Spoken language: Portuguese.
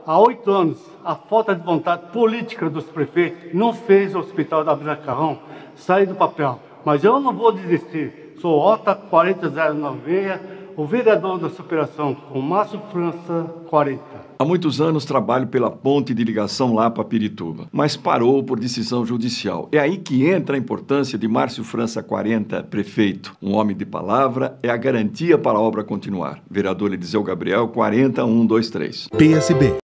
há 8 anos, a falta de vontade política dos prefeitos não fez o Hospital da Vila Carrão sair do papel. Mas eu não vou desistir. Sou OTA 40096, o vereador da superação com Márcio França 40. Há muitos anos trabalho pela ponte de ligação Lapa-Pirituba, mas parou por decisão judicial. É aí que entra a importância de Márcio França 40, prefeito. Um homem de palavra, é a garantia para a obra continuar. Vereador Eliseu Gabriel 40123. PSB